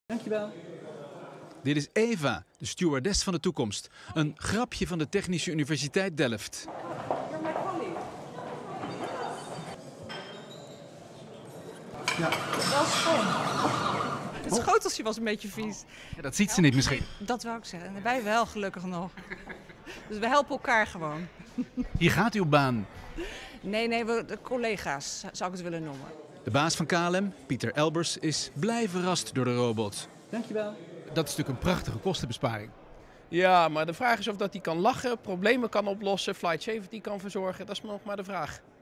Dankjewel. Dit is Eva, de stewardess van de toekomst. Een grapje van de Technische Universiteit Delft. Ja. Dat is schoon. Het schoteltje was een beetje vies. Ja, dat ziet ze niet misschien. Dat wou ik zeggen. En wij wel, gelukkig nog. Dus we helpen elkaar gewoon. Hier gaat uw baan. Nee, de collega's zou ik het willen noemen. De baas van KLM, Pieter Elbers, is blij verrast door de robot. Dankjewel. Dat is natuurlijk een prachtige kostenbesparing. Ja, maar de vraag is of dat hij kan lachen, problemen kan oplossen, flight safety kan verzorgen. Dat is nog maar de vraag.